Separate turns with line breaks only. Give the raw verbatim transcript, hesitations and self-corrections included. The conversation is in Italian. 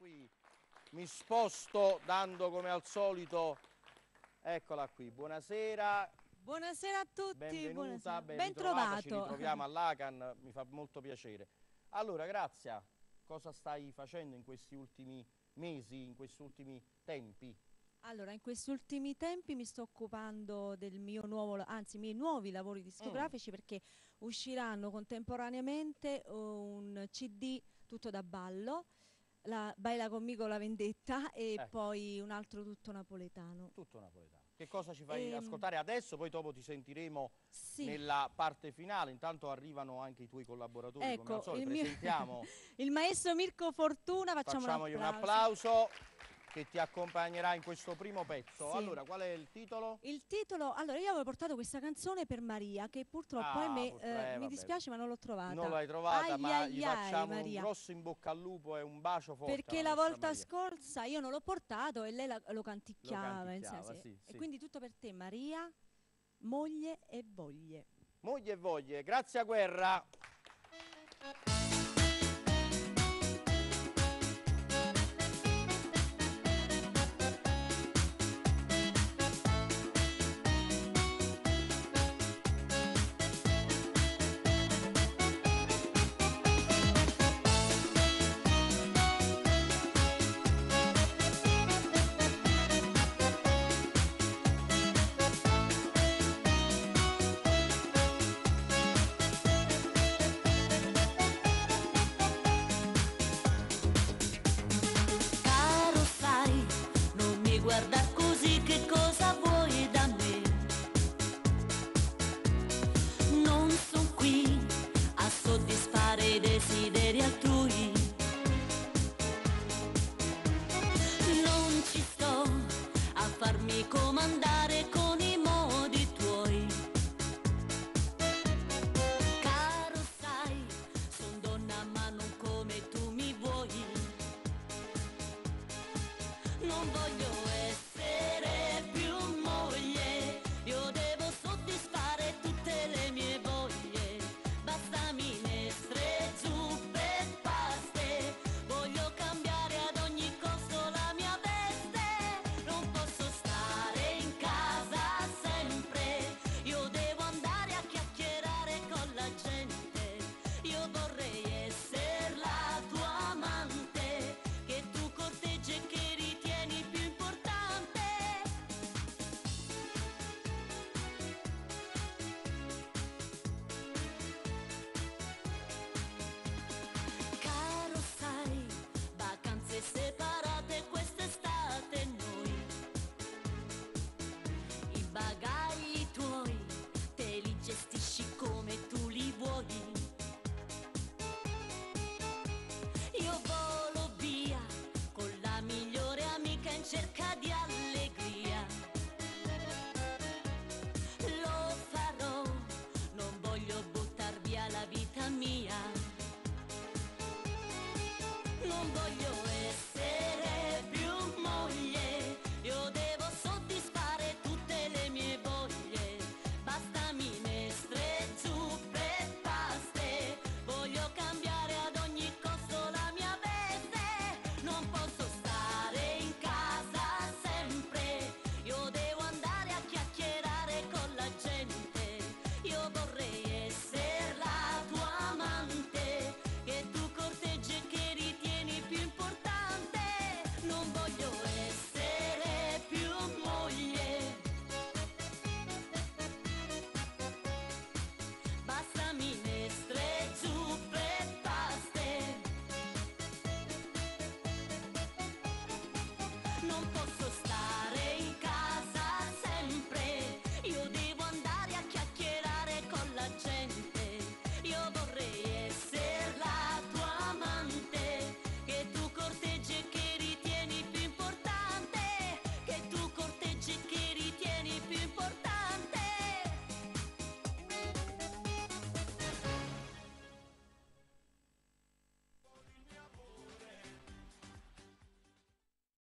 qui, mi sposto dando come al solito, eccola qui, buonasera.
Buonasera a tutti,
benvenuta, ben,
ben trovato.
Ci ritroviamo all'A C A N, mi fa molto piacere. Allora, Grazia, cosa stai facendo in questi ultimi mesi, in questi ultimi tempi?
Allora, in questi ultimi tempi mi sto occupando del mio nuovo, anzi, i miei nuovi lavori discografici, mm. perché usciranno contemporaneamente un C D tutto da ballo, la Baila conmigo la vendetta e ecco. Poi un altro tutto napoletano.
Tutto napoletano. Che cosa ci fai
ehm,
ascoltare adesso? Poi dopo ti sentiremo
sì.
nella parte finale. Intanto arrivano anche i tuoi collaboratori,
ecco,
come al solito.
Il
Presentiamo
mio... il maestro Mirko Fortuna, facciamo
facciamogli
un
applauso.
applauso.
un applauso che ti accompagnerà in questo primo pezzo.
Sì.
Allora, qual è il titolo?
Il titolo, allora io avevo portato questa canzone per Maria, che purtroppo
ah,
ahimè,
pur...
eh,
eh,
mi dispiace ma non l'ho trovata.
Non l'hai trovata,
ai,
ma
ai,
gli
ai,
facciamo
Maria.
un grosso in bocca al lupo e un bacio forte.
Perché la volta
Maria.
scorsa io non l'ho portato e lei la, lo canticchiava.
Lo canticchiava
sì.
sì,
E
sì.
quindi tutto per te, Maria, moglie e voglie.
Moglie e voglie, grazie a Guerra.
Guarda così, che cosa vuoi da me? Non sono qui a soddisfare i desideri altrui. Non ci sto a farmi comandare con i modi tuoi. Caro sai, son donna ma non come tu mi vuoi. Non voglio